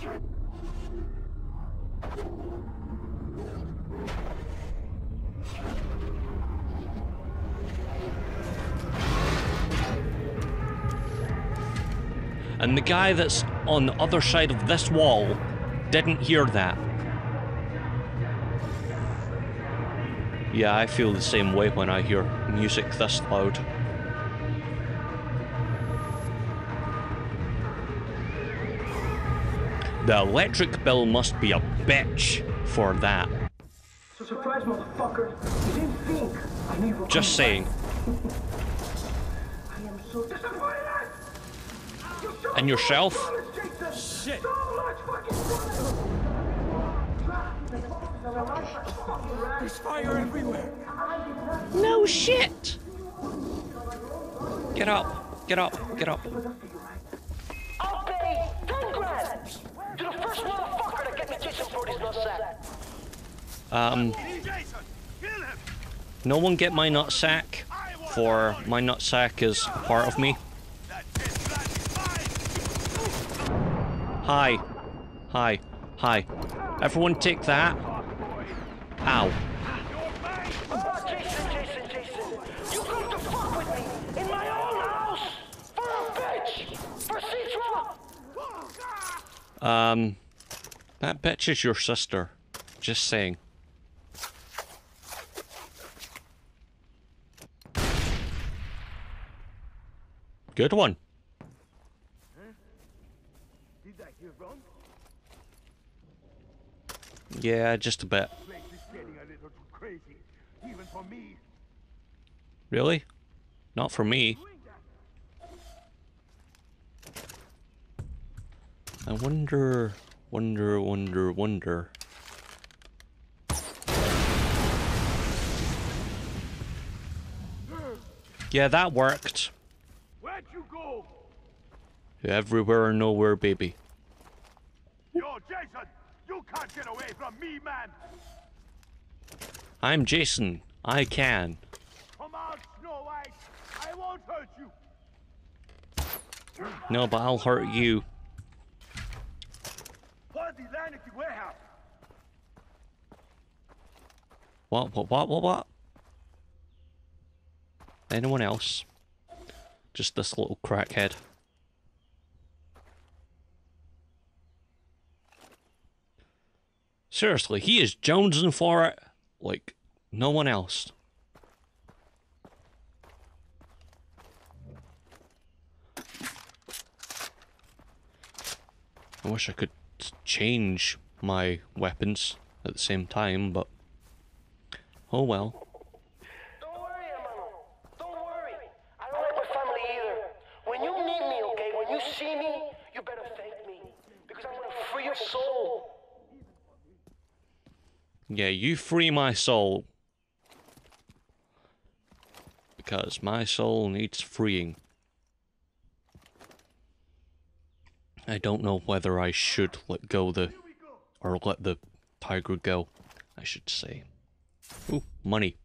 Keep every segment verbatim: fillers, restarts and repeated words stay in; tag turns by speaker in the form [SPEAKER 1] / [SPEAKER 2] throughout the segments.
[SPEAKER 1] And the guy that's on the other side of this wall didn't hear that. Yeah, I feel the same way when I hear music this loud. The electric bill must be a bitch for that.
[SPEAKER 2] Surprise, motherfucker. You didn't think I never
[SPEAKER 1] Just saying.
[SPEAKER 2] I am so disappointed.
[SPEAKER 1] And yourself?
[SPEAKER 2] Shit. There's fire everywhere.
[SPEAKER 1] No shit. Get up. Get up. Get up.
[SPEAKER 3] I'll pay ten grand to the first motherfucker that gets me Jason Brody's nutsack.
[SPEAKER 1] Um. No one get my nutsack, for my nutsack is part of me. Hi. Hi. Hi. Everyone take that. Ow.
[SPEAKER 3] Oh, Jason, Jason, Jason. You come to fuck with me in my own house for a bitch. For Citra.
[SPEAKER 1] Um. That bitch is your sister. Just saying. Good one. Yeah, just a bit. Really? Not for me. I wonder, wonder, wonder, wonder. Yeah, that worked.
[SPEAKER 4] Where'd you go?
[SPEAKER 1] Everywhere and nowhere, baby.
[SPEAKER 4] Yo, Jason! You can't get away from me, man!
[SPEAKER 1] I'm Jason. I can.
[SPEAKER 4] Come on, Snow White! I won't hurt you!
[SPEAKER 1] No, but I'll hurt you.
[SPEAKER 4] What's the line at the warehouse?
[SPEAKER 1] What, what, what, what, what? Anyone else? Just this little crackhead. Seriously, he is jonesing for it like no one else. I wish I could change my weapons at the same time, but oh well.
[SPEAKER 3] Don't worry, hermano. Don't worry. I don't like my family either. When you need me, okay? When you see me, you better thank me. Because I'm gonna free your soul.
[SPEAKER 1] Yeah, you free my soul. Because my soul needs freeing. I don't know whether I should let go the... or let the tiger go, I should say. Ooh, money.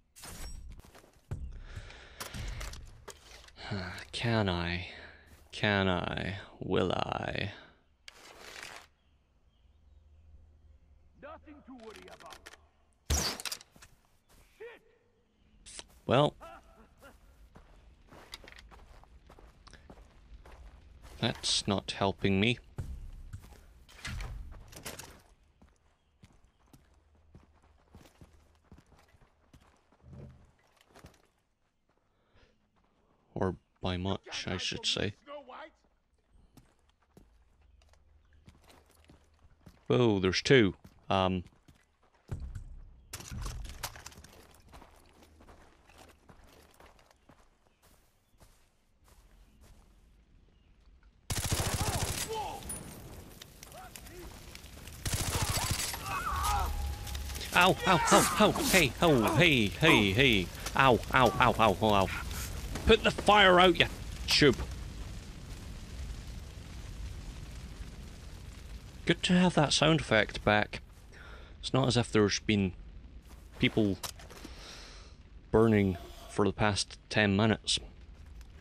[SPEAKER 1] Can I? Can I? Will I?
[SPEAKER 4] Nothing to worry about.
[SPEAKER 1] Well, that's not helping me. Or by much, I should say. Oh, there's two. Um... Ow, ow, ow, ow, hey, oh, hey, hey, hey. Ow, ow, ow, ow, ow, ow. Put the fire out, you tube. Good to have that sound effect back. It's not as if there's been people burning for the past ten minutes.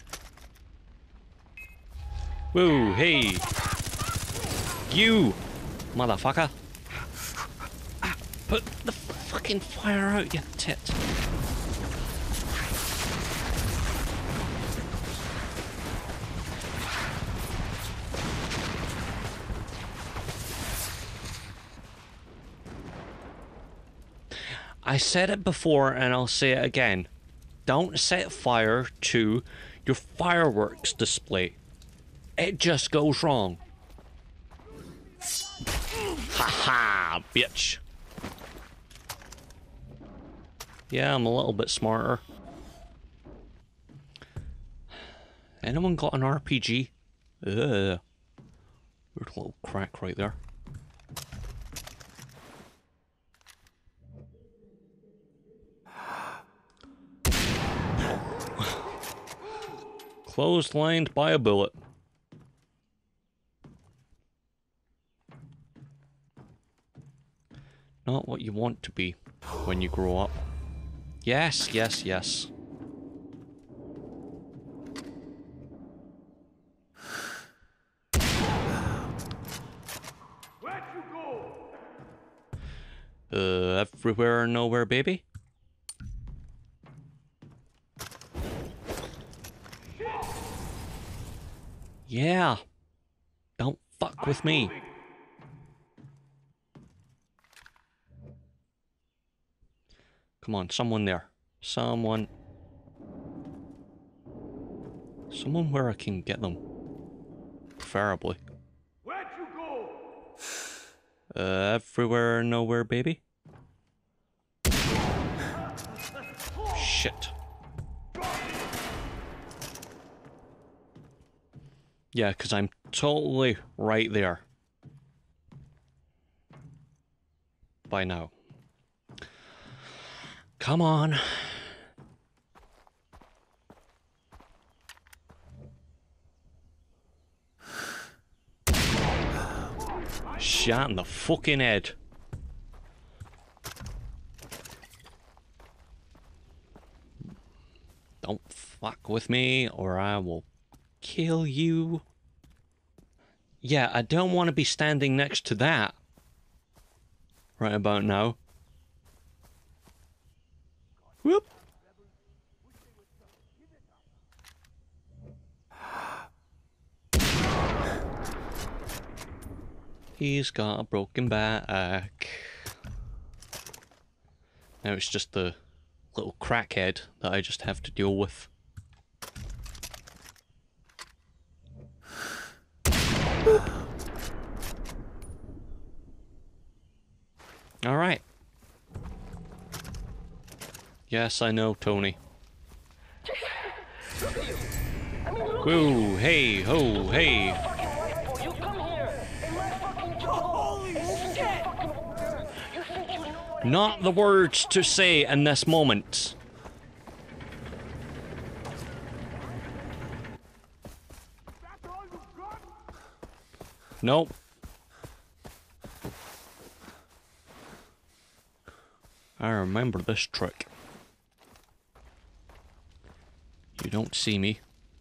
[SPEAKER 1] Whoa, hey. You! motherfucker. Put the fucking fire out, you tit. I said it before and I'll say it again. Don't set fire to your fireworks display. It just goes wrong. Haha, bitch. Yeah, I'm a little bit smarter. Anyone got an R P G? Ugh. Weird little crack right there. Clotheslined by a bullet. Not what you want to be when you grow up. Yes, yes, yes.
[SPEAKER 4] Where'd you go?
[SPEAKER 1] Uh, everywhere and nowhere, baby. Yeah. Don't fuck with me. Come on, someone there. Someone. Someone where I can get them. Preferably.
[SPEAKER 4] Where'd you go?
[SPEAKER 1] Uh, everywhere and nowhere, baby. Shit. Yeah, because I'm totally right there. By now. Come on. Shot in the fucking head. Don't fuck with me or I will kill you. Yeah, I don't want to be standing next to that right about now. Whoop. He's got a broken back. Now it's just the little crackhead that I just have to deal with. Alright. Yes, I know, Tony. Whoa, hey, ho, hey. Not the words to say in this moment. Nope. I remember this trick. You don't see me.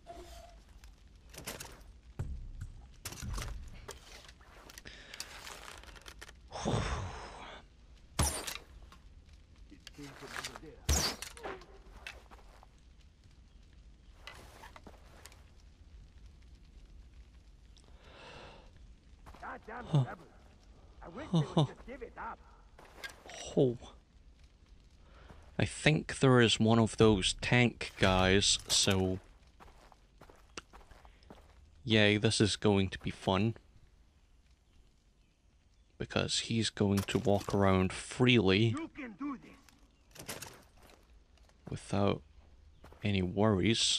[SPEAKER 1] Huh. Oh. Oh. I think there is one of those tank guys, so... Yay, this is going to be fun. Because he's going to walk around freely.
[SPEAKER 4] You can do this.
[SPEAKER 1] Without any worries.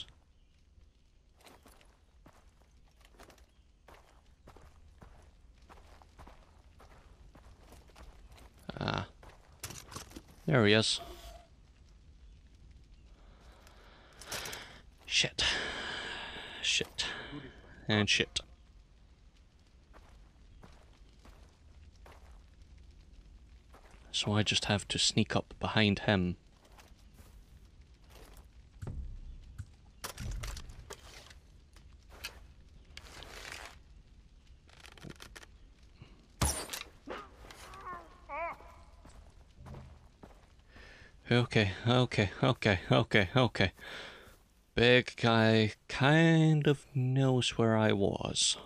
[SPEAKER 1] Ah. There he is. Shit. Shit. And shit. So I just have to sneak up behind him. Okay, okay, okay, okay, okay. Big guy kind of knows where I was.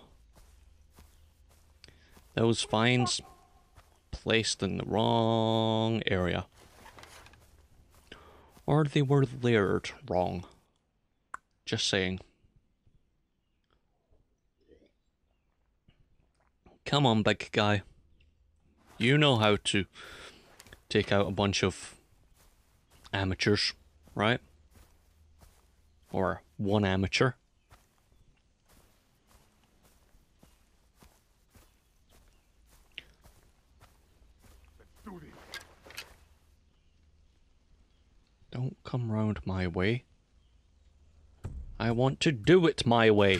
[SPEAKER 1] Those vines placed in the wrong area. Or they were layered wrong. Just saying. Come on, big guy. You know how to take out a bunch of amateurs, right? Or one amateur.
[SPEAKER 4] Do this.
[SPEAKER 1] Don't come round my way. I want to do it my way.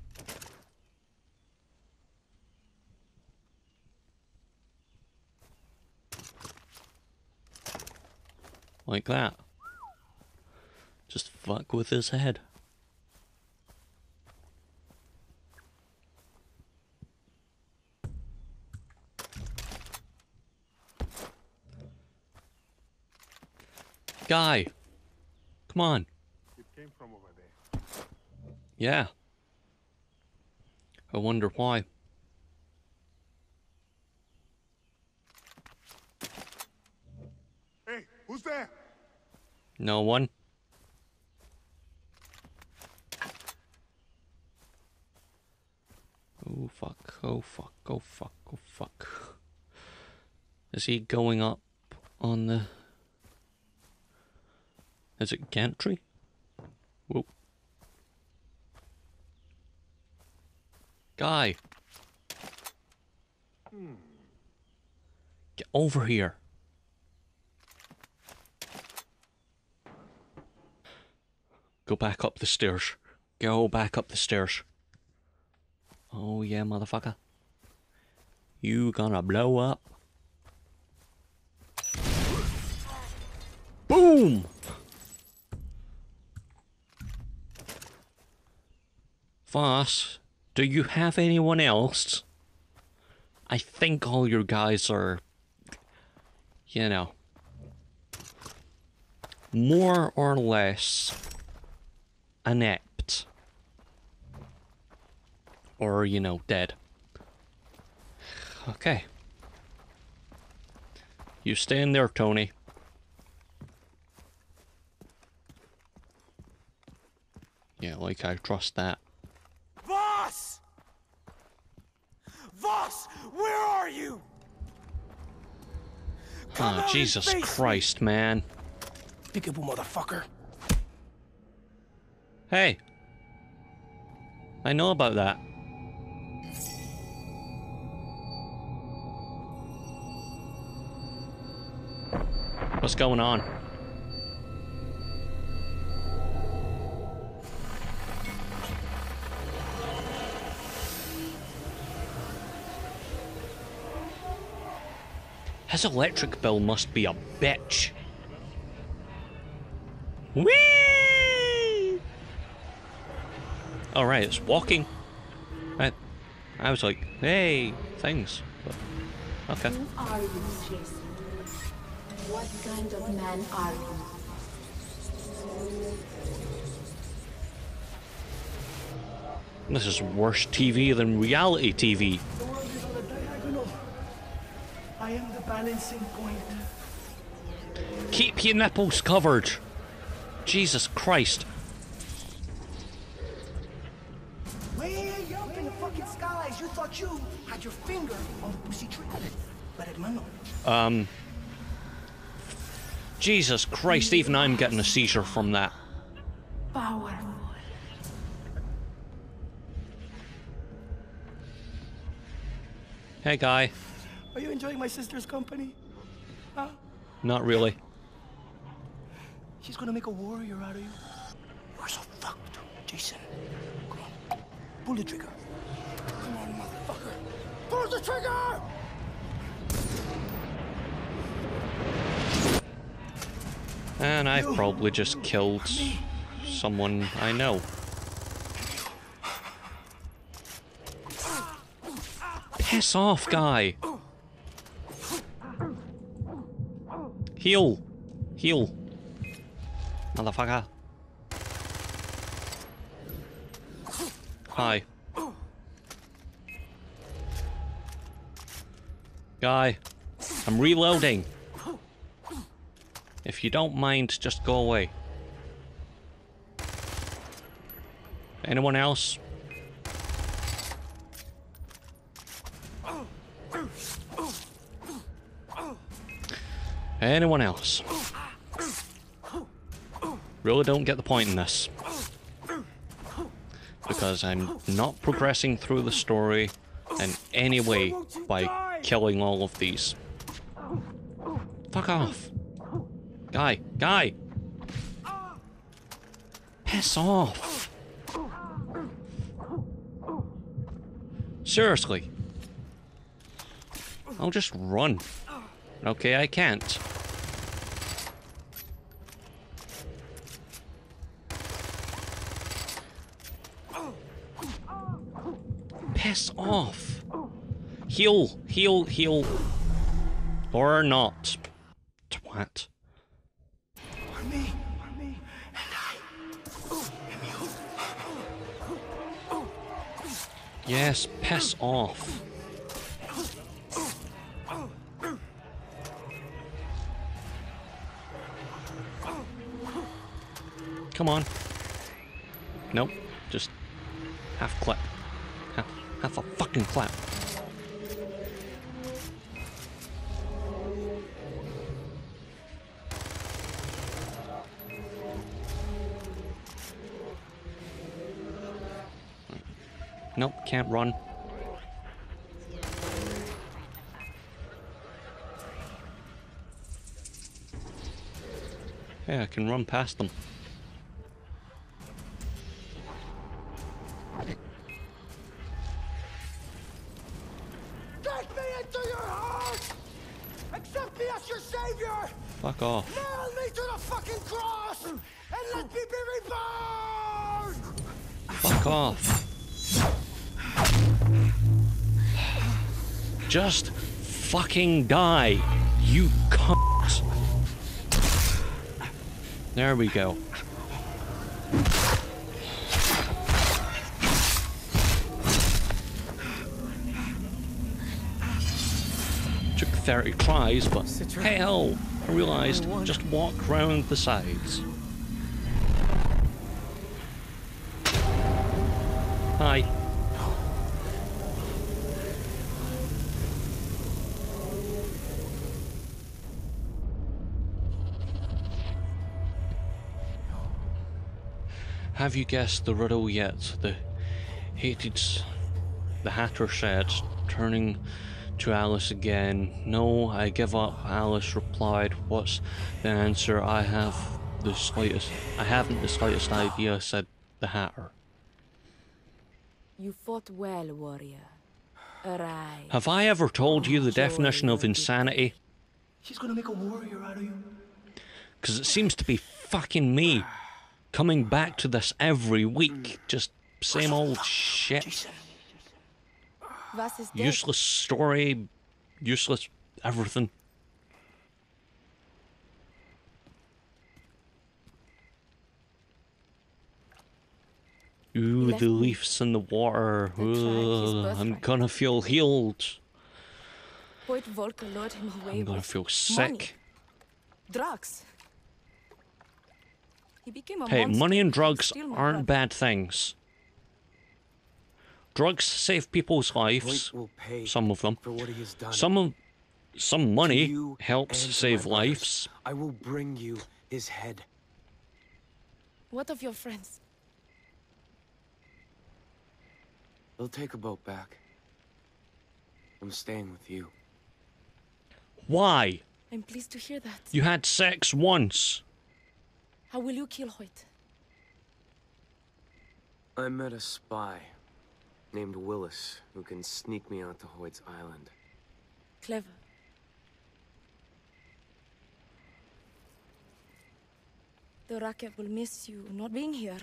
[SPEAKER 1] Like that. Just fuck with his head. Guy! Come on.
[SPEAKER 4] It came from over there.
[SPEAKER 1] Yeah. I wonder why.
[SPEAKER 4] Hey, who's there?
[SPEAKER 1] No one. Oh fuck, oh fuck, oh fuck, oh fuck. Is he going up on the... Is it gantry? Whoa. Guy!
[SPEAKER 4] Hmm.
[SPEAKER 1] Get over here. Go back up the stairs. Go back up the stairs. Oh yeah, motherfucker. You gonna blow up. Boom! Voss, do you have anyone else? I think all your guys are, you know, more or less inept. Or, you know, dead. Okay. You stay in there, Tony. Yeah, like I trust that.
[SPEAKER 3] Voss! Voss, where are you? Come
[SPEAKER 1] Oh,
[SPEAKER 3] out
[SPEAKER 1] Jesus
[SPEAKER 3] and face
[SPEAKER 1] Christ, man.
[SPEAKER 3] me. Peekaboo, motherfucker.
[SPEAKER 1] Hey. I know about that. What's going on? His electric bill must be a bitch. Whee! Alright, it's walking. I, I was like, hey, things. But, okay.
[SPEAKER 5] Who are you, Jason? What kind of man are you?
[SPEAKER 1] This is worse T V than reality T V.
[SPEAKER 3] The world is on a diagonal. I am the balancing point.
[SPEAKER 1] Keep your nipples covered. Jesus Christ.
[SPEAKER 3] Way up in the fucking skies, you thought you had your finger on the pussy trigger. But hermano,
[SPEAKER 1] Um. Jesus Christ, even I'm getting a seizure from that.
[SPEAKER 5] Powerful.
[SPEAKER 1] Hey, guy.
[SPEAKER 3] are you enjoying my sister's company? Huh?
[SPEAKER 1] Not really.
[SPEAKER 3] She's gonna make a warrior out of you. You're so fucked, Jason. Come on. Pull the trigger. Come on, motherfucker. Pull the trigger!
[SPEAKER 1] And I've probably just killed someone I know. Piss off, guy. Heal. Heal. Motherfucker. Hi. Guy, I'm reloading. If you don't mind, just go away. Anyone else? Anyone else? Really don't get the point in this. Because I'm not progressing through the story in any way by killing all of these. Fuck off. Guy, guy! Piss off! Seriously. I'll just run. Okay, I can't. Piss off. Heal, heal, heal. Or not. Twat.
[SPEAKER 3] For me, for me, and I. And you.
[SPEAKER 1] Yes, piss off. Come on. Nope, just half clap. Half, half a fucking clap. Nope, can't run. Yeah, I can run past them.
[SPEAKER 3] Take me into your heart! Accept me as your savior!
[SPEAKER 1] Fuck off.
[SPEAKER 3] Nail me to the fucking cross! And let me be reborn!
[SPEAKER 1] Fuck off. Just fucking die, you cunt. There we go. Took thirty tries, but hell, I realised just walk round the sides. Hi. Have you guessed the riddle yet? The hated, the Hatter said, turning to Alice again. No, I give up, Alice replied. What's the answer? I have the slightest, I haven't the slightest idea, said the Hatter.
[SPEAKER 6] You fought well, warrior. Arise.
[SPEAKER 1] Have I ever told you the definition of insanity?
[SPEAKER 2] She's gonna make a warrior out of you.
[SPEAKER 1] Because it seems to be fucking me. Coming back to this every week. Just same old shit.
[SPEAKER 6] Was is dead?
[SPEAKER 1] Useless story. Useless everything. Ooh, the leaves in the water. Ugh, I'm gonna feel healed.
[SPEAKER 6] Hoyt Volker lured him away
[SPEAKER 1] I'm gonna
[SPEAKER 6] with
[SPEAKER 1] feel
[SPEAKER 6] money,
[SPEAKER 1] sick.
[SPEAKER 6] drugs. He became a
[SPEAKER 1] Hey,
[SPEAKER 6] monster.
[SPEAKER 1] money and
[SPEAKER 6] He
[SPEAKER 1] drugs
[SPEAKER 6] stole my
[SPEAKER 1] aren't
[SPEAKER 6] brother.
[SPEAKER 1] bad things. Drugs save people's lives.
[SPEAKER 7] Hoyt will pay
[SPEAKER 1] Some of them.
[SPEAKER 7] for what he has done.
[SPEAKER 1] Some of some
[SPEAKER 7] To
[SPEAKER 1] money
[SPEAKER 7] you
[SPEAKER 1] helps
[SPEAKER 7] and to
[SPEAKER 1] save
[SPEAKER 7] my brothers,
[SPEAKER 1] lives.
[SPEAKER 7] I will bring you his head.
[SPEAKER 6] What of your friends?
[SPEAKER 7] They'll take a boat back. I'm staying with you.
[SPEAKER 1] Why?
[SPEAKER 6] I'm pleased to hear that.
[SPEAKER 1] You had sex once.
[SPEAKER 6] How will you kill Hoyt?
[SPEAKER 7] I met a spy named Willis who can sneak me out to Hoyt's island.
[SPEAKER 6] Clever. The racket will miss you not being here.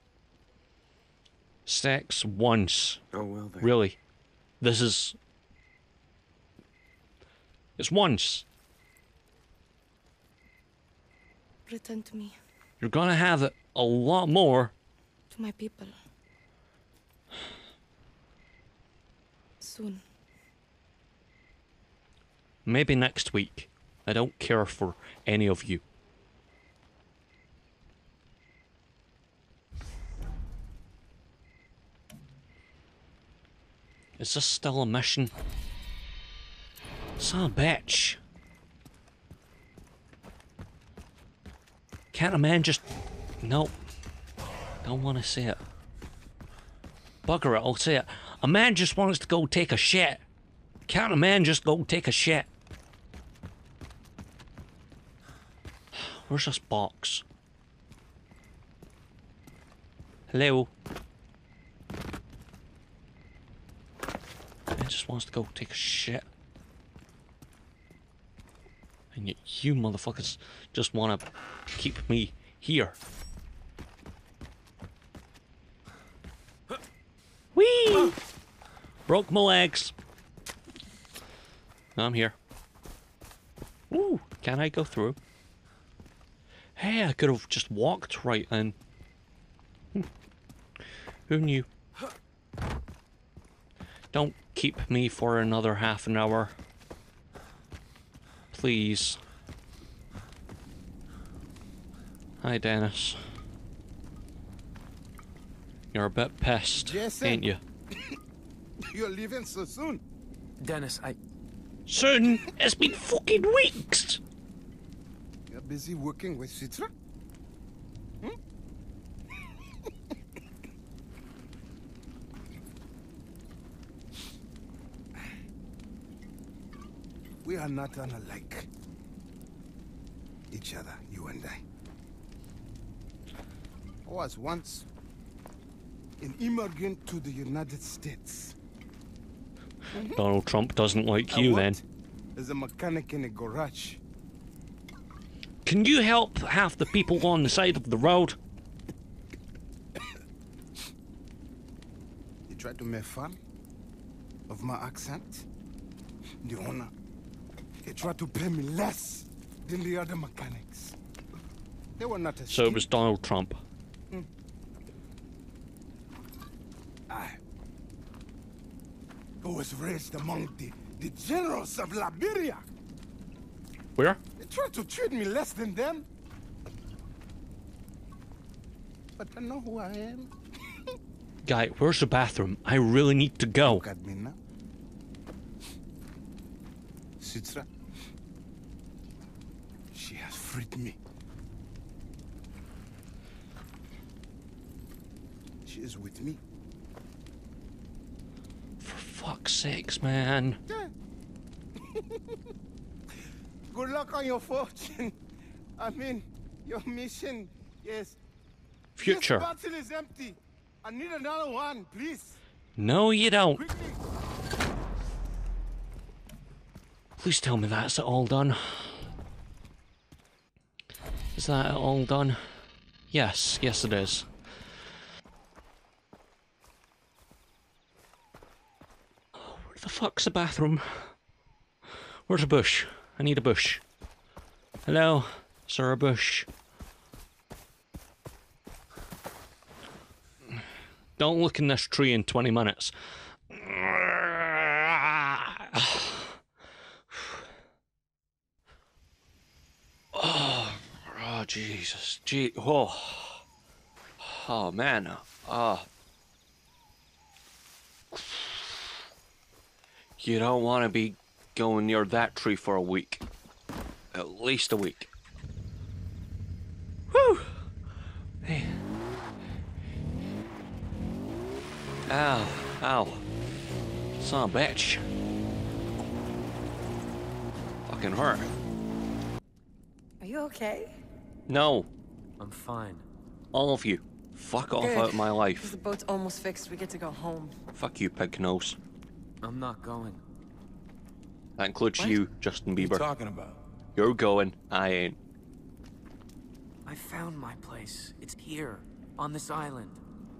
[SPEAKER 1] Sex once.
[SPEAKER 7] Oh well then.
[SPEAKER 1] Really? This is... It's once.
[SPEAKER 6] Return to me,
[SPEAKER 1] You're gonna have it a lot more.
[SPEAKER 6] to my people. Soon.
[SPEAKER 1] Maybe next week. I don't care for any of you. Is this still a mission? Son of a bitch. Can't a man just... Nope. Don't want to say it. Bugger it, I'll say it. A man just wants to go take a shit. Can't a man just go take a shit? Where's this box? Hello? Man just wants to go take a shit. And yet you motherfuckers just want to keep me here. Whee! Broke my legs. I'm here. Ooh, can I go through? Hey, I could have just walked right in. Hmm. Who knew? Don't keep me for another half an hour. Please. Hi, Dennis. You're a bit pissed,
[SPEAKER 8] Jason.
[SPEAKER 1] ain't you?
[SPEAKER 8] You're leaving so soon.
[SPEAKER 7] Dennis, I...
[SPEAKER 1] Soon? It's been fucking weeks!
[SPEAKER 8] You're busy working with Citra? Hmm? We are not unlike each other, you and I. I was once an immigrant to the United States. Mm-hmm.
[SPEAKER 1] Donald Trump doesn't like
[SPEAKER 8] I
[SPEAKER 1] you then.
[SPEAKER 8] worked as a mechanic in a garage.
[SPEAKER 1] Can you help half the people on the side of the road?
[SPEAKER 8] They tried to make fun of my accent. The owner, they tried to pay me less than the other mechanics. They were not as
[SPEAKER 1] So it was Donald Trump.
[SPEAKER 8] I was raised among the, the generals of Liberia.
[SPEAKER 1] Where?
[SPEAKER 8] They tried to treat me less than them. But I know who I am.
[SPEAKER 1] Guy, where's the bathroom? I really need to go.
[SPEAKER 8] Look at me now. Citra, she has freed me. She is with me.
[SPEAKER 1] For fuck's sakes, man.
[SPEAKER 8] Good luck on your fortune. I mean, your mission, yes.
[SPEAKER 1] Future.
[SPEAKER 8] This bottle is empty. I need another one, please.
[SPEAKER 1] No, you don't.
[SPEAKER 8] Quickly.
[SPEAKER 1] Please tell me that's it all done. Is that it all done? Yes, yes it is. Where the fuck's the bathroom? Where's a bush? I need a bush. Hello? Is there a bush? Don't look in this tree in twenty minutes. Oh, oh Jesus. Gee, oh. Oh, man. Oh. You don't want to be going near that tree for a week. At least a week. Whew. Hey. Ow. Ow. Son of a bitch. Fucking hurt.
[SPEAKER 9] Are you okay?
[SPEAKER 1] No.
[SPEAKER 7] I'm fine.
[SPEAKER 1] All of you. Fuck off
[SPEAKER 9] Good.
[SPEAKER 1] out of my
[SPEAKER 9] The
[SPEAKER 1] life.
[SPEAKER 9] boat's almost fixed. We get to go home.
[SPEAKER 1] Fuck you, pig nose.
[SPEAKER 7] I'm not going.
[SPEAKER 1] That includes you, Justin
[SPEAKER 10] What are you
[SPEAKER 1] Bieber.
[SPEAKER 10] talking about?
[SPEAKER 1] You're going, I ain't.
[SPEAKER 7] I found my place. It's here, on this island.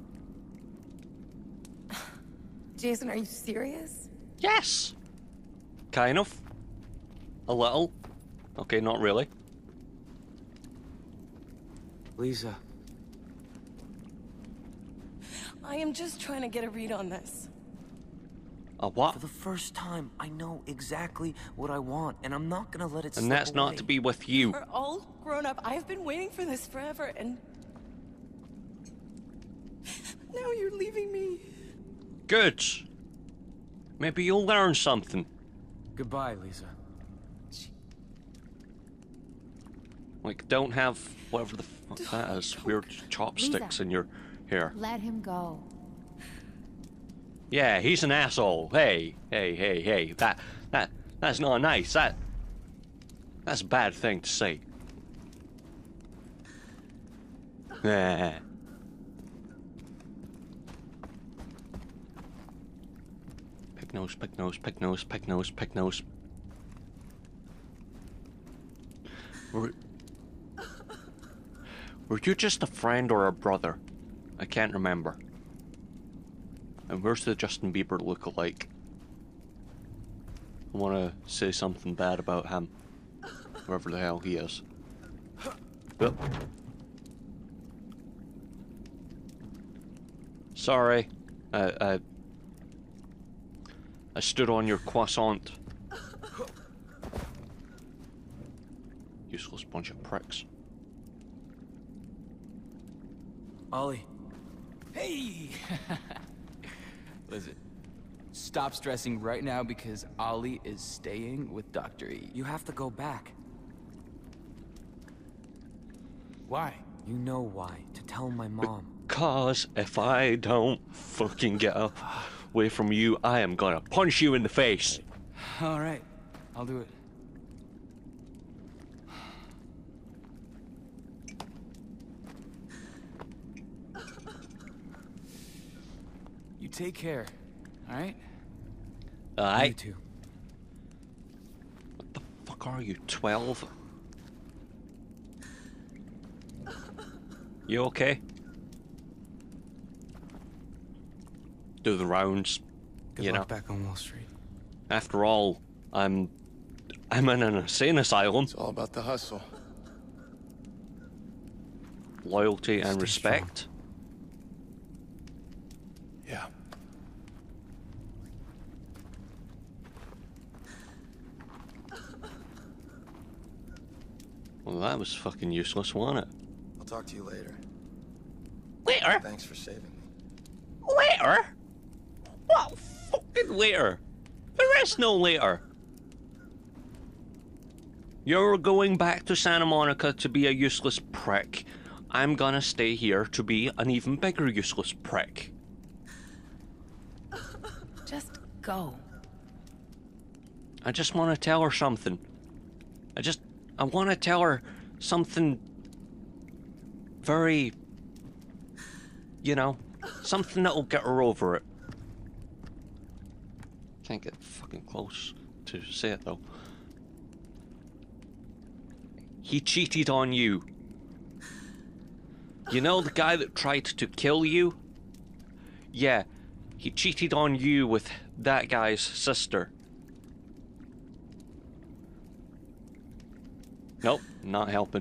[SPEAKER 9] Jason, are you serious?
[SPEAKER 1] Yes! Kind of. A little. Okay, not really.
[SPEAKER 7] Lisa.
[SPEAKER 9] I am just trying to get a read on this.
[SPEAKER 1] A what?
[SPEAKER 7] For the first time, I know exactly what I want, and I'm not gonna let it slip
[SPEAKER 1] And that's
[SPEAKER 7] away.
[SPEAKER 1] not to be with you.
[SPEAKER 9] We're all grown up. I've been waiting for this forever, and now you're leaving me.
[SPEAKER 1] Good. Maybe you'll learn something.
[SPEAKER 7] Goodbye, Lisa.
[SPEAKER 1] Like, don't have whatever the fuck that is. Weird chopsticks
[SPEAKER 5] Lisa.
[SPEAKER 1] in your hair.
[SPEAKER 5] Let him go.
[SPEAKER 1] Yeah, he's an asshole. Hey, hey, hey, hey. That, that, that's not nice. That, that's a bad thing to say. Nah. Pick nose, pick nose, pick nose, pick nose, pick nose. Were, were you just a friend or a brother? I can't remember. And where's the Justin Bieber look-alike? I want to say something bad about him. Wherever the hell he is. Yep. Sorry. I, I... I stood on your croissant. Useless bunch of pricks.
[SPEAKER 7] Ollie.
[SPEAKER 10] Hey! Listen, stop stressing right now because Ollie is staying with Doctor E.
[SPEAKER 7] You have to go back.
[SPEAKER 10] Why?
[SPEAKER 7] You know why. To tell my mom.
[SPEAKER 1] Cause if I don't fucking get away from you, I am gonna punch you in the face.
[SPEAKER 10] Alright, I'll do it. You take care, alright?
[SPEAKER 1] Alright.
[SPEAKER 10] You too.
[SPEAKER 1] What the fuck are you, twelve? You okay? Do the rounds,
[SPEAKER 7] Good
[SPEAKER 1] you know.
[SPEAKER 7] luck back on Wall Street.
[SPEAKER 1] After all, I'm... I'm in an insane asylum.
[SPEAKER 8] It's all about the hustle.
[SPEAKER 1] Loyalty and
[SPEAKER 7] Stay
[SPEAKER 1] respect.
[SPEAKER 7] strong.
[SPEAKER 8] Yeah.
[SPEAKER 1] Well, that was fucking useless, wasn't it?
[SPEAKER 11] I'll talk to you later.
[SPEAKER 1] Later?
[SPEAKER 11] Thanks for saving me.
[SPEAKER 1] Later? What fucking later? There is no later. You're going back to Santa Monica to be a useless prick. I'm gonna stay here to be an even bigger useless prick.
[SPEAKER 9] Just go.
[SPEAKER 1] I just want to tell her something. I just... I want to tell her something... very... You know, something that'll get her over it. Can't get fucking close to say it though. He cheated on you. You know the guy that tried to kill you? Yeah, he cheated on you with that guy's sister. Nope, not helping.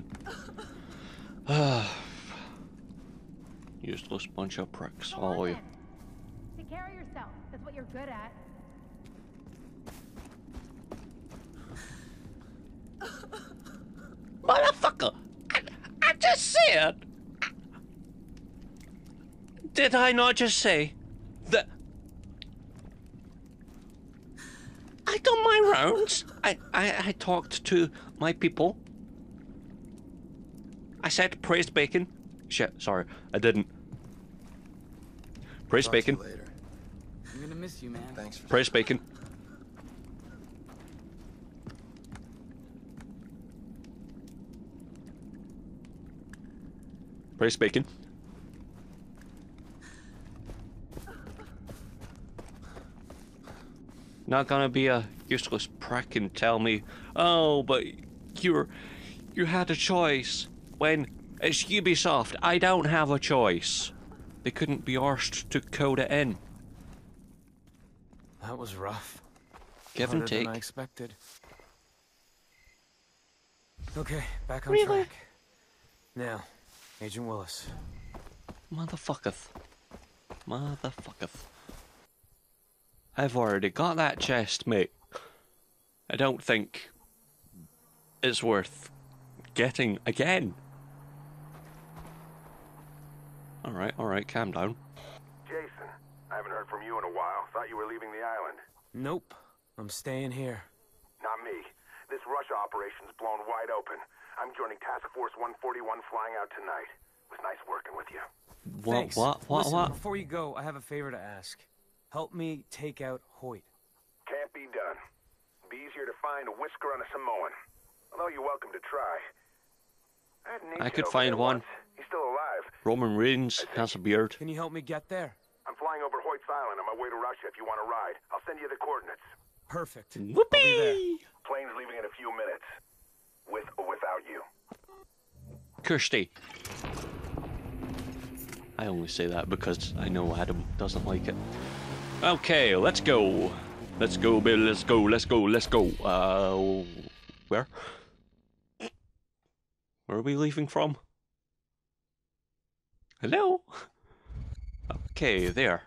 [SPEAKER 1] Useless bunch of pricks, all of you.
[SPEAKER 5] Take care of yourself. That's what you're good at.
[SPEAKER 1] Motherfucker! I, I just said... Did I not just say that... I done my rounds. I, I, I talked to my people. I said praised bacon. Shit, sorry, I didn't. Praise
[SPEAKER 11] Talk to
[SPEAKER 1] bacon.
[SPEAKER 11] you later.
[SPEAKER 10] I'm gonna miss you, man.
[SPEAKER 11] Thanks for
[SPEAKER 1] Praise bacon. Praise bacon. Not gonna be a useless prick and tell me, oh, but you're, you had a choice. When it's Ubisoft, I don't have a choice. They couldn't be arsed to code it in.
[SPEAKER 7] That was rough.
[SPEAKER 1] Give and
[SPEAKER 7] Harder than
[SPEAKER 1] take.
[SPEAKER 7] I expected. Okay, back on
[SPEAKER 1] Really?
[SPEAKER 7] track. Now, Agent Willis.
[SPEAKER 1] Motherfucketh. Motherfucketh. I've already got that chest, mate. I don't think it's worth getting again. Alright, alright, calm down.
[SPEAKER 11] Jason, I haven't heard from you in a while. Thought you were leaving the island.
[SPEAKER 7] Nope. I'm staying here.
[SPEAKER 11] Not me. This Russia operation's blown wide open. I'm joining Task Force one forty-one flying out tonight. It was nice working with you.
[SPEAKER 1] What,
[SPEAKER 7] Thanks.
[SPEAKER 1] what, what,
[SPEAKER 7] Listen,
[SPEAKER 1] what?
[SPEAKER 7] Before you go, I have a favor to ask. Help me take out Hoyt.
[SPEAKER 11] Can't be done. Be easier to find a whisker on a Samoan. Although you're welcome to try. I, had an
[SPEAKER 1] I
[SPEAKER 11] agent
[SPEAKER 1] could
[SPEAKER 11] over
[SPEAKER 1] find
[SPEAKER 11] there
[SPEAKER 1] one.
[SPEAKER 11] once. He's still alive.
[SPEAKER 1] Roman Reigns has a beard.
[SPEAKER 7] Can you help me get there?
[SPEAKER 11] I'm flying over Hoyt's Island on my way to Russia if you want to ride. I'll send you the coordinates.
[SPEAKER 7] Perfect.
[SPEAKER 1] Whoopee!
[SPEAKER 11] Plane's leaving in a few minutes. With or without you.
[SPEAKER 1] Kirsty. I only say that because I know Adam doesn't like it. Okay, let's go. Let's go, Bill. Let's go. Let's go. Let's go. Uh, where? Where are we leaving from? Hello? Okay, there.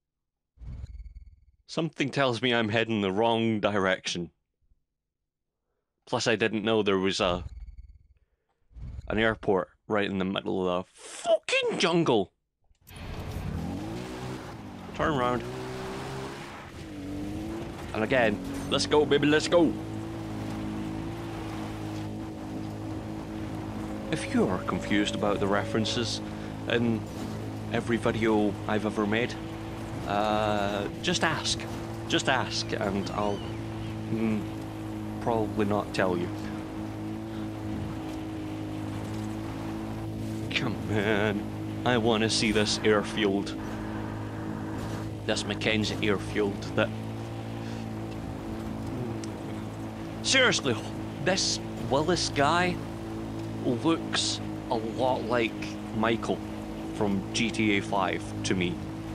[SPEAKER 1] Something tells me I'm heading the wrong direction. Plus, I didn't know there was a an airport right in the middle of the fucking jungle. Turn around. And again, let's go, baby, let's go. If you are confused about the references in every video I've ever made, uh, just ask. Just ask, and I'll mm, probably not tell you. Come on, I want to see this airfield. This Mackenzie airfield that... Seriously, this Willis guy looks a lot like Michael from G T A five to me.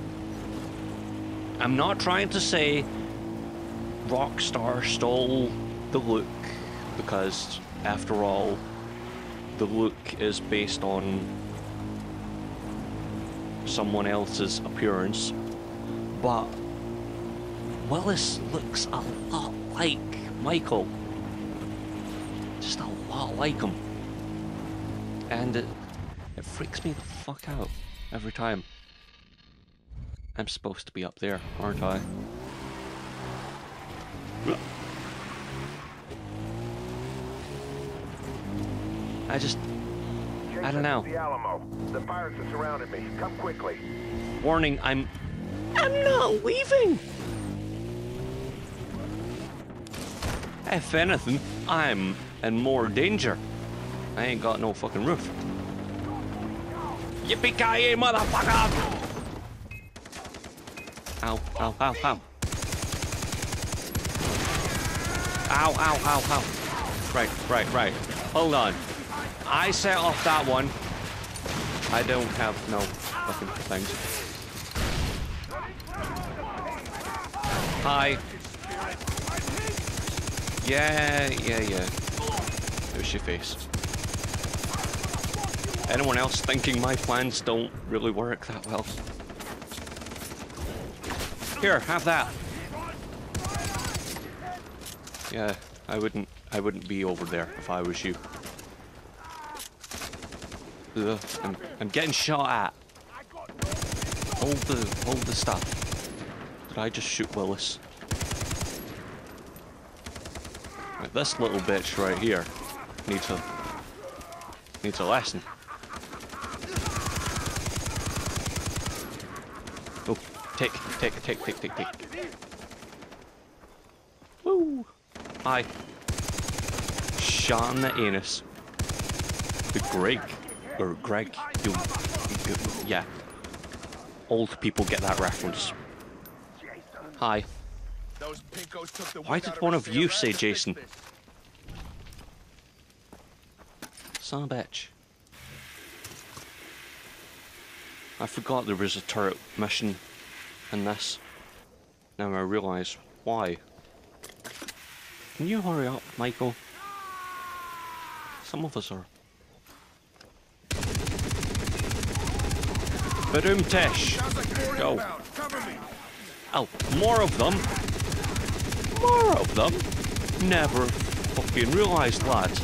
[SPEAKER 1] I'm not trying to say Rockstar stole the look, because after all, the look is based on someone else's appearance, but Willis looks a lot like Michael. Just a lot like him. And it, it freaks me the fuck out every time. I'm supposed to be up there, aren't I? I just... I don't know.
[SPEAKER 11] The Alamo. The pirates have surrounded me. Come quickly.
[SPEAKER 1] Warning, I'm... I'm not leaving! If anything, I'm in more danger. I ain't got no fucking roof. Yippee-ki-yay, motherfucker! Ow, ow, ow, ow. Ow, ow, ow, ow. Right, right, right. Hold on. I set off that one. I don't have no fucking things. Hi. Yeah, yeah, yeah. There's your face. Anyone else thinking my plans don't really work that well? Here, have that. Yeah, I wouldn't I wouldn't be over there if I was you. Ugh, I'm I'm getting shot at. Hold the hold the stuff. Did I just shoot Willis? Right, this little bitch right here needs a needs a lesson. Oh, take, take, take, take, take, take. Woo! Hi. Shot in the anus. The Greg, or Greg, you, you, yeah. Old people get that reference. Hi. Why did one of you say Jason? Son of a bitch. I forgot there was a turret mission in this. Now I realise why. Can you hurry up, Michael? Some of us are Badoom Tesh. Go. Oh, more of them. More of them. Never fucking realised, lads.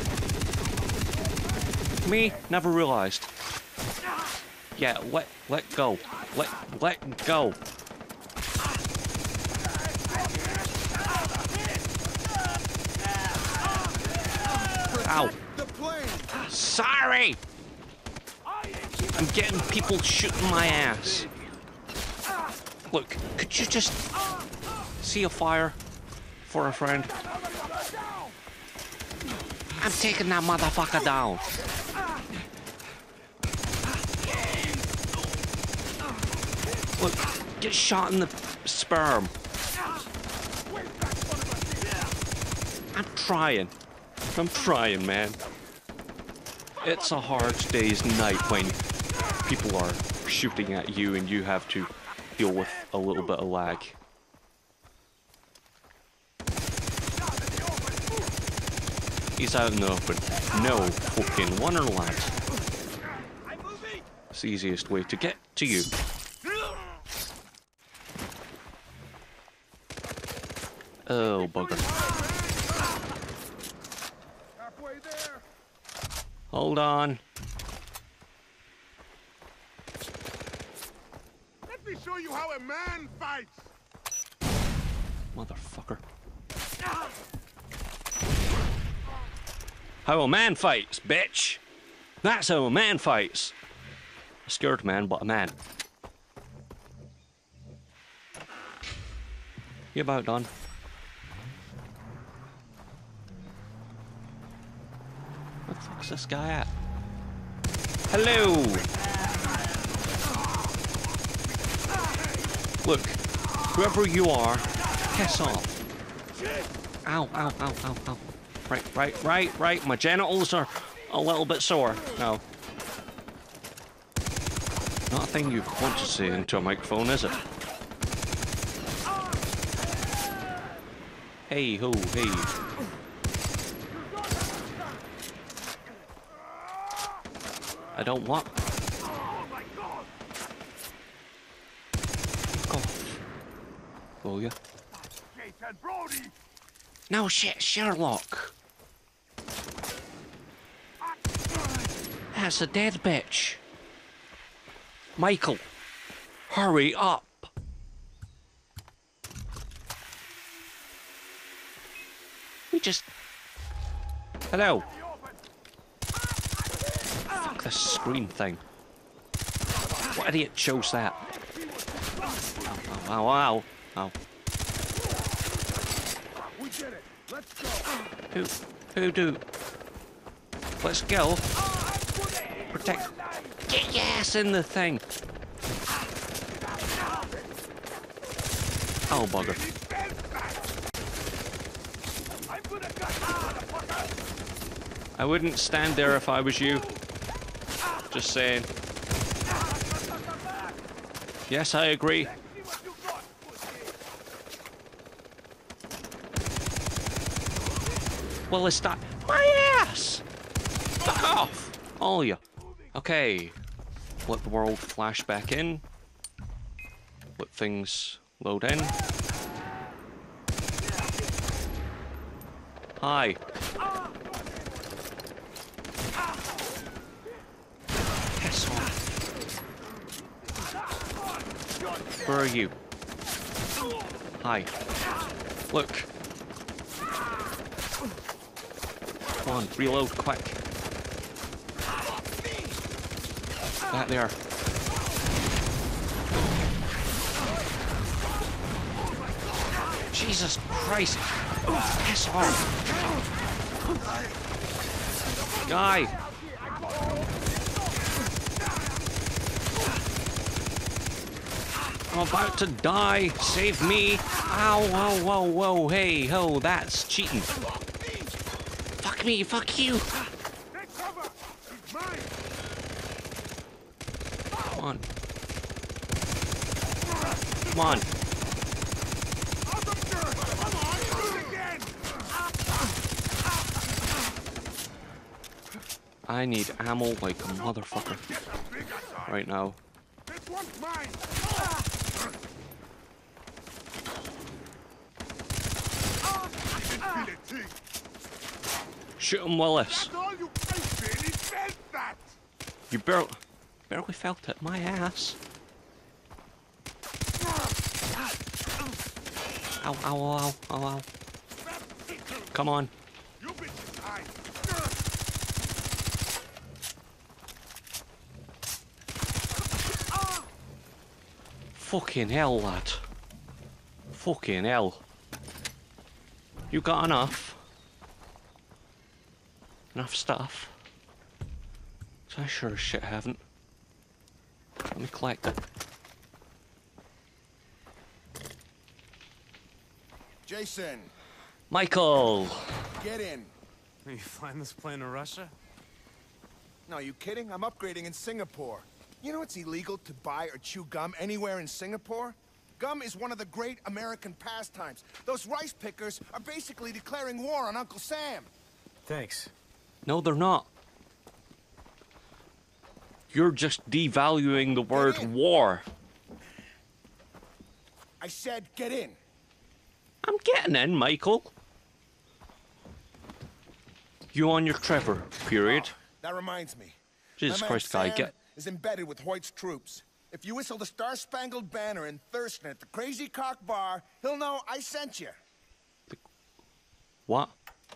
[SPEAKER 1] Me, never realised. Yeah, let let go. Let let go. Ow. Sorry! I'm getting people shooting my ass. Look, could you just see a fire for a friend? I'm taking that motherfucker down. Look, get shot in the sperm. I'm trying. I'm trying, man. It's a hard day's night when people are shooting at you and you have to deal with a little bit of lag. He's out in the open. No fucking wonder, lads. It's the easiest way to get to you. Oh, bugger. Hold on.
[SPEAKER 4] Let me show you how a man fights.
[SPEAKER 1] Motherfucker. How a man fights, bitch. That's how a man fights. A scared man, but a man. You about done? Where the fuck's this guy at? Hello! Look, whoever you are, piss off. Ow, ow, ow, ow, ow. Right, right, right, right. My genitals are a little bit sore. No. Not a thing you want to say into a microphone, is it? Hey ho, hey. I don't want. Fuck off. Will ya?
[SPEAKER 4] Jason Brody.
[SPEAKER 1] No shit, Sherlock. That's a dead bitch. Michael, hurry up. We just... Hello. Fuck this screen thing. What idiot chose that? Ow, ow, ow, ow.
[SPEAKER 4] We did it. Let's go.
[SPEAKER 1] Who, who do? Let's go. Protect. Get your ass in the thing. Oh, bugger. I wouldn't stand there if I was you. Just saying. Yes, I agree. Well, it's that. My ass! Fuck off! All you. Okay. Let the world flash back in. Let things load in. Hi. Piss off. Where are you? Hi. Look. Come on, reload quick. That there. Jesus Christ! Piss off! Guy! I'm about to die! Save me! Ow, whoa, whoa, whoa, hey, ho, that's cheating. Fuck me, fuck you! Come on. Come on. I need ammo like a motherfucker right now.
[SPEAKER 8] one's mine!
[SPEAKER 4] Feel it, too.
[SPEAKER 1] Shoot him, Willis.
[SPEAKER 4] That's all you barely felt that.
[SPEAKER 1] You barely, barely felt it. My ass. Ow, ow, ow, ow, ow. Come on.
[SPEAKER 4] You bitches hide.
[SPEAKER 1] Fucking hell, lad. Fucking hell. You got enough? Enough stuff? 'Cause I sure as shit haven't. Let me collect it.
[SPEAKER 8] Jason,
[SPEAKER 1] Michael!
[SPEAKER 8] get in.
[SPEAKER 12] Are you flying this plane to Russia?
[SPEAKER 8] No, are you kidding? I'm upgrading in Singapore. You know it's illegal to buy or chew gum anywhere in Singapore? Gum is one of the great American pastimes. Those rice pickers are basically declaring war on Uncle Sam.
[SPEAKER 12] Thanks.
[SPEAKER 1] No, they're not. You're just devaluing the word war.
[SPEAKER 8] I said get in.
[SPEAKER 1] I'm getting in, Michael. You on your Trevor period?
[SPEAKER 8] Oh, that reminds me.
[SPEAKER 1] Jesus
[SPEAKER 8] My man
[SPEAKER 1] Christ, guy,
[SPEAKER 8] Sam
[SPEAKER 1] get...
[SPEAKER 8] is embedded with Hoyt's troops. If you whistle the Star-Spangled Banner in Thurston at the Crazy Cock Bar, he'll know I sent you.
[SPEAKER 1] The... What?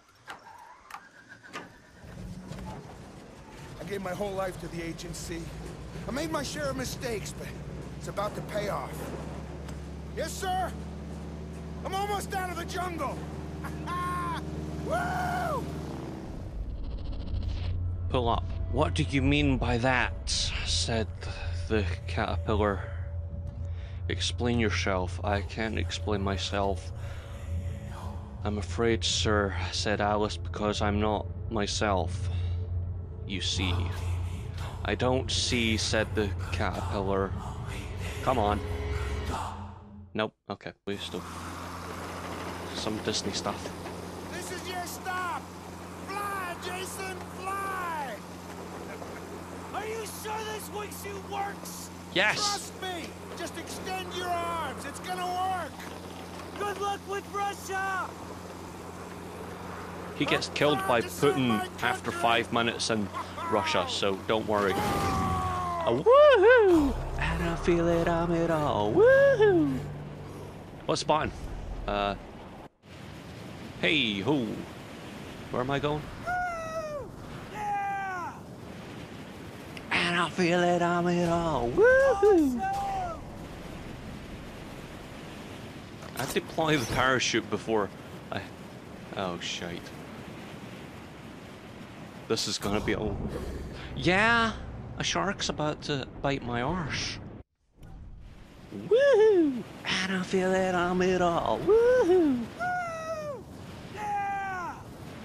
[SPEAKER 8] I gave my whole life to the agency. I made my share of mistakes, but it's about to pay off. Yes, sir? I'm almost out of the jungle! Woo!
[SPEAKER 1] Pull up. What do you mean by that? Said the caterpillar. Explain yourself. I can't explain myself. I'm afraid, sir, said Alice, because I'm not myself. You see. I don't see, said the caterpillar. Come on. Nope. Okay, please stop. Some Disney stuff.
[SPEAKER 8] This is your stop! Fly, Jason, fly!
[SPEAKER 3] Are you sure this wingsuit works?
[SPEAKER 1] Yes!
[SPEAKER 8] Trust me! Just extend your arms, it's gonna work!
[SPEAKER 3] Good luck with Russia!
[SPEAKER 1] He gets killed by Putin after five minutes in Russia, so don't worry. Oh, woohoo! And I feel it, I'm it all. Woohoo! What's the button? Uh. Hey, ho. Where am I going?
[SPEAKER 3] Yeah!
[SPEAKER 1] And I feel it, I'm it all. Woohoo!
[SPEAKER 3] Awesome!
[SPEAKER 1] I deploy the parachute before I. Oh, shite. This is gonna be a. Yeah! A shark's about to bite my arse. Woohoo! And I feel it, I'm it all. Woohoo!
[SPEAKER 3] Woo! Yeah!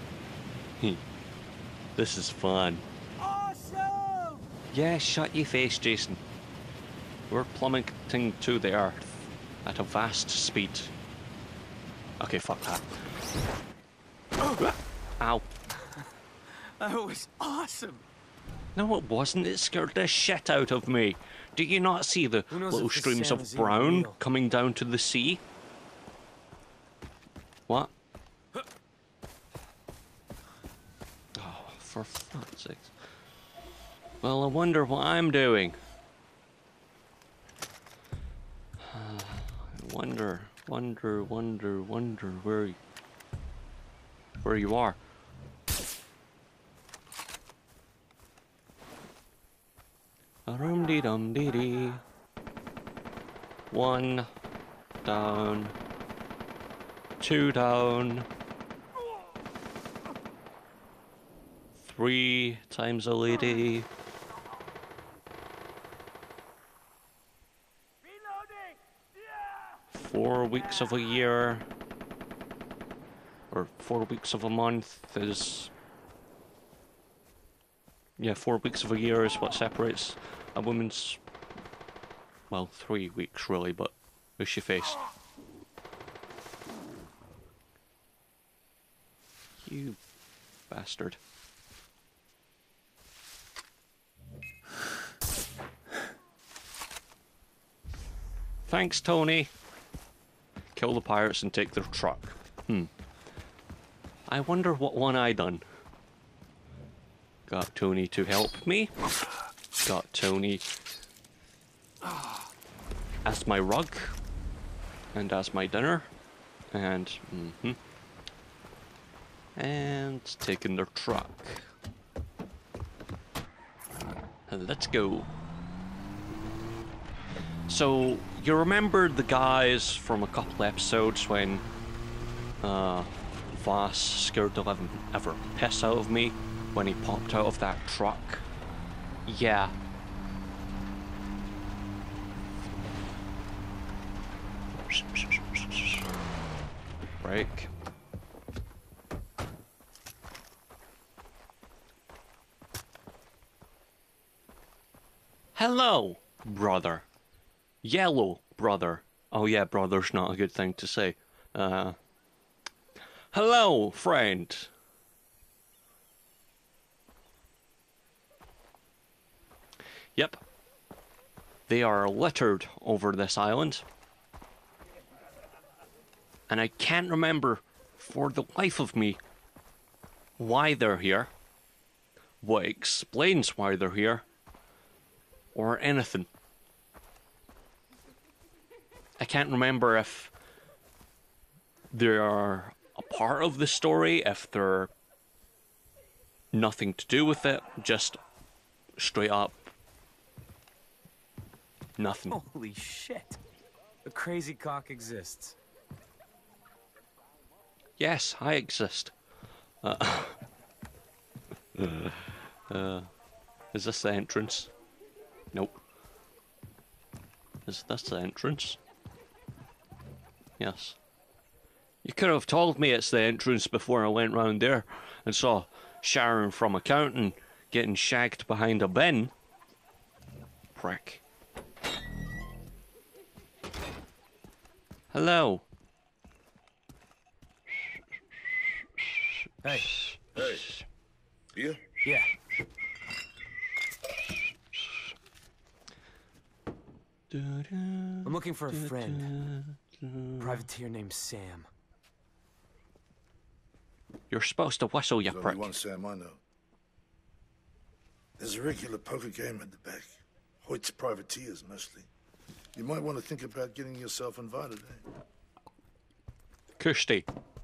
[SPEAKER 1] This is fun.
[SPEAKER 3] Awesome!
[SPEAKER 1] Yeah, shut your face, Jason. We're plummeting to the earth at a vast speed. Okay, fuck that. Ow.
[SPEAKER 10] That was awesome.
[SPEAKER 1] No, it wasn't. It scared the shit out of me. Do you not see the
[SPEAKER 10] Who knows
[SPEAKER 1] little
[SPEAKER 10] if this
[SPEAKER 1] streams
[SPEAKER 10] Sam
[SPEAKER 1] of
[SPEAKER 10] is even
[SPEAKER 1] brown
[SPEAKER 10] real?
[SPEAKER 1] coming down to the sea? What? Oh, for fuck's sake. Well, I wonder what I'm doing. I wonder, wonder, wonder, wonder where, where you are. Rum dee dum dee dee. One down. Two down. Three times a lady. Four weeks of a year. Or four weeks of a month is. Yeah, four weeks of a year is what separates a woman's. Well, three weeks really, but who's your face? You bastard. Thanks, Tony. Kill the pirates and take their truck. Hmm. I wonder what one I done. Got Tony to help me. Got Tony as my rug. And as my dinner. And, mm-hmm. And taking their truck. Let's go. So, you remember the guys from a couple episodes when uh, Voss scared the living ever piss out of me when he popped out of that truck? Yeah. Break. Hello, brother. Yellow brother. Oh yeah, brother's not a good thing to say. Uh, hello, friend. Yep. They are littered over this island. And I can't remember for the life of me why they're here, what explains why they're here, or anything. I can't remember if they're a part of the story, if they're nothing to do with it, just straight up nothing.
[SPEAKER 12] Holy shit. The crazy cock exists.
[SPEAKER 1] Yes, I exist. Uh, uh, is this the entrance? Nope. Is this the entrance? Yes. You could have told me it's the entrance before I went round there and saw Sharon from accounting getting shagged behind a bin. Prick. Hello.
[SPEAKER 12] Hey.
[SPEAKER 13] Hey. You?
[SPEAKER 12] Yeah. I'm looking for a friend. Privateer named Sam.
[SPEAKER 1] You're supposed to whistle, you
[SPEAKER 13] There's
[SPEAKER 1] prick.
[SPEAKER 13] only one Sam I know. There's a regular poker game at the back. Hoyt's privateers, mostly. You might want to think about getting yourself invited, eh?
[SPEAKER 1] Kirsty.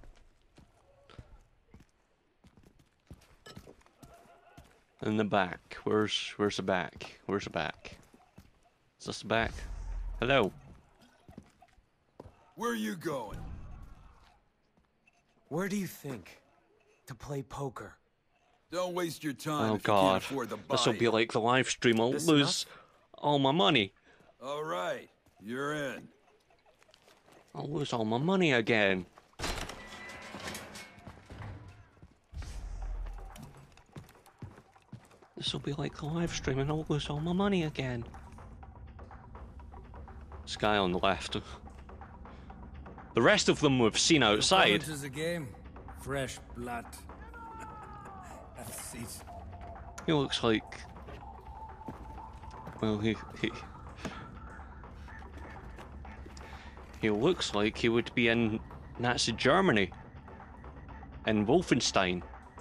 [SPEAKER 1] In the back. Where's where's the back? Where's the back? Is this the back? Hello.
[SPEAKER 14] Where are you going?
[SPEAKER 12] Where do you think? To play poker.
[SPEAKER 14] Don't waste your time.
[SPEAKER 1] Oh
[SPEAKER 14] if
[SPEAKER 1] god.
[SPEAKER 14] You can't afford to buy
[SPEAKER 1] This will be
[SPEAKER 14] it.
[SPEAKER 1] like the live stream. I'll
[SPEAKER 12] This
[SPEAKER 1] lose all my money.
[SPEAKER 14] All right, you're in.
[SPEAKER 1] I'll lose all my money again. This will be like the live stream and I'll lose all my money again. This guy on the left. The rest of them we've seen outside.
[SPEAKER 15] Is a game. Fresh blood. Have a seat.
[SPEAKER 1] He looks like... Well, he... he... He looks like he would be in Nazi Germany. In Wolfenstein.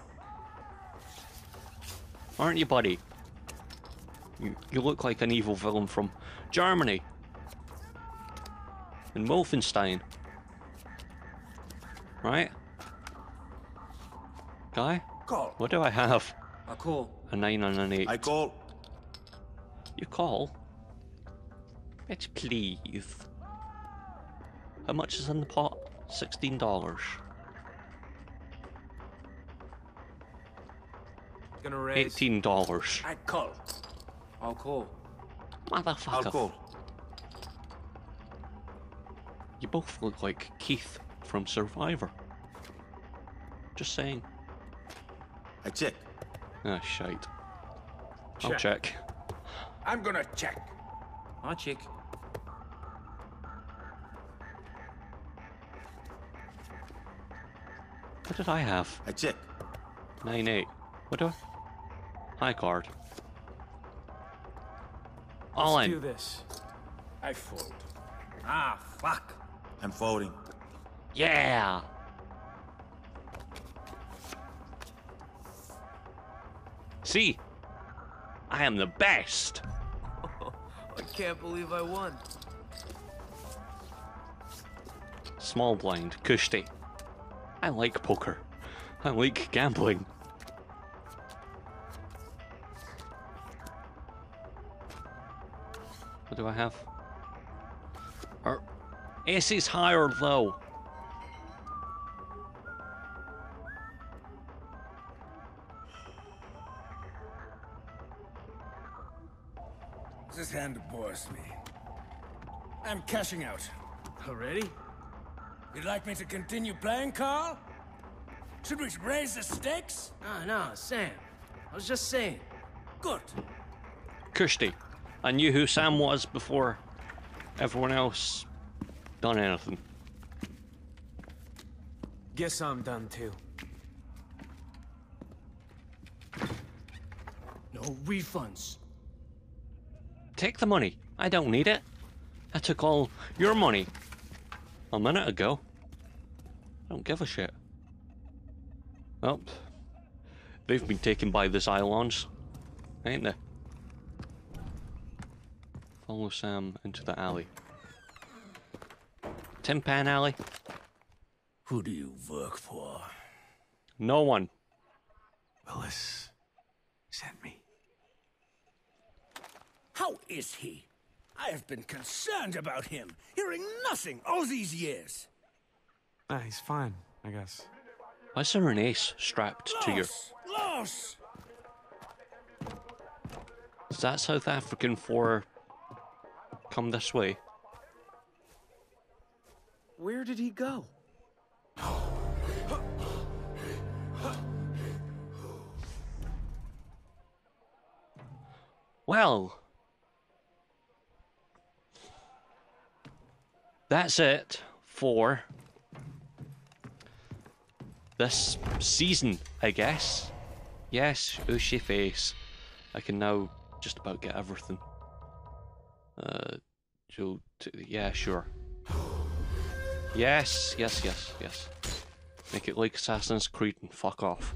[SPEAKER 1] Aren't you, buddy? You, you look like an evil villain from Germany. In Wolfenstein. Right? Guy?
[SPEAKER 15] Call.
[SPEAKER 1] What do I have?
[SPEAKER 15] I call.
[SPEAKER 1] A nine and an eight.
[SPEAKER 15] I call.
[SPEAKER 1] You call? Bitch, please. How much is in the pot? Sixteen dollars.
[SPEAKER 12] Gonna raise.
[SPEAKER 1] Eighteen dollars.
[SPEAKER 15] I call. I'll call.
[SPEAKER 1] Motherfucker.
[SPEAKER 15] I'll call.
[SPEAKER 1] You both look like Keith from Survivor. Just saying.
[SPEAKER 15] I check.
[SPEAKER 1] Ah, shite. I'll
[SPEAKER 15] Check.
[SPEAKER 1] check.
[SPEAKER 15] I'm gonna check. I'll check.
[SPEAKER 1] What did I have?
[SPEAKER 15] I check.
[SPEAKER 1] Nine eight. What do I? High card. All
[SPEAKER 12] Let's
[SPEAKER 1] in.
[SPEAKER 12] do this.
[SPEAKER 15] I fold. Ah, fuck.
[SPEAKER 16] I'm voting.
[SPEAKER 1] Yeah! See? I am the best!
[SPEAKER 7] I can't believe I won.
[SPEAKER 1] Small blind, Kushti. I like poker. I like gambling. What do I have? Are aces high or low?
[SPEAKER 15] This hand bores me. I'm cashing out. Already? You'd like me to continue playing, Carl? Should we raise the stakes?
[SPEAKER 12] No, no, Sam. I was just saying.
[SPEAKER 15] Good.
[SPEAKER 1] Kushti, I knew who Sam was before everyone else done anything.
[SPEAKER 7] Guess I'm done too.
[SPEAKER 12] No refunds.
[SPEAKER 1] Take the money. I don't need it. I took all your money a minute ago. I don't give a shit. Well, they've been taken by the Xylons, ain't they? Follow Sam into the alley. Tin Pan Alley?
[SPEAKER 15] Who do you work for?
[SPEAKER 1] No one.
[SPEAKER 7] Willis sent me.
[SPEAKER 15] How is he? I have been concerned about him, hearing nothing all these years.
[SPEAKER 7] Ah, he's fine, I guess.
[SPEAKER 1] Why is there an ace strapped to your...
[SPEAKER 15] Loss!
[SPEAKER 1] Is that South African for... come this way?
[SPEAKER 7] Where did he go?
[SPEAKER 1] Well... that's it for this season, I guess. Yes, Ushy face. I can now just about get everything. Uh, so, yeah, sure. Yes, yes, yes, yes. Make it like Assassin's Creed and fuck off.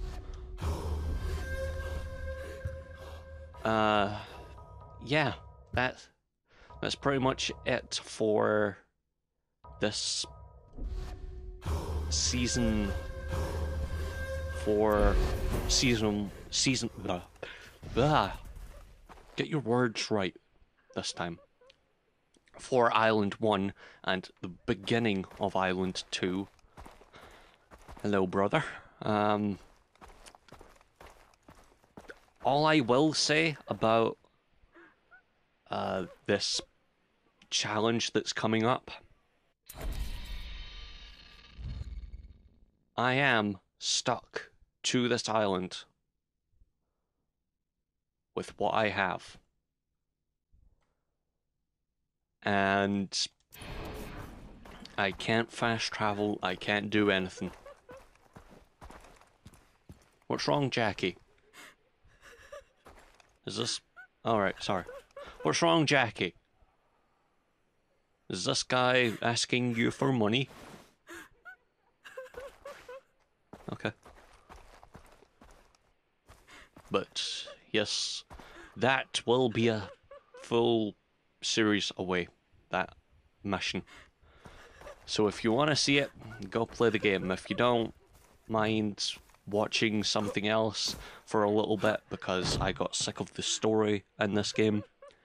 [SPEAKER 1] Uh, yeah, that, that's pretty much it for this season for season season blah, blah. Get your words right this time. For Island one and the beginning of Island two. Hello, brother. Um all I will say about uh this challenge that's coming up, I am stuck to this island with what I have. And I can't fast travel, I can't do anything. What's wrong, Jackie? Is this... alright, sorry. What's wrong, Jackie? Is this guy asking you for money? Okay. But, yes, that will be a full series away, that mission. So if you want to see it, go play the game. If you don't mind watching something else for a little bit, because I got sick of the story in this game,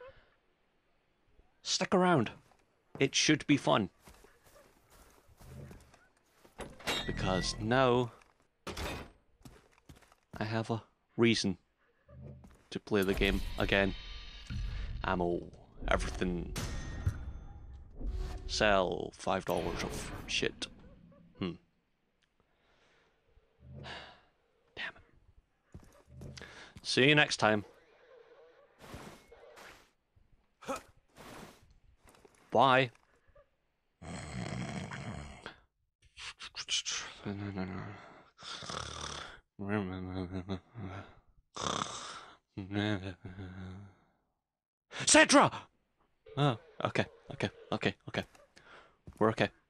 [SPEAKER 1] stick around. It should be fun. Because now I have a reason to play the game again. Ammo, everything. Sell five dollars of shit. Hmm. Damn it. See you next time. Bye. Cedra! Oh, okay, okay, okay, okay. we're okay.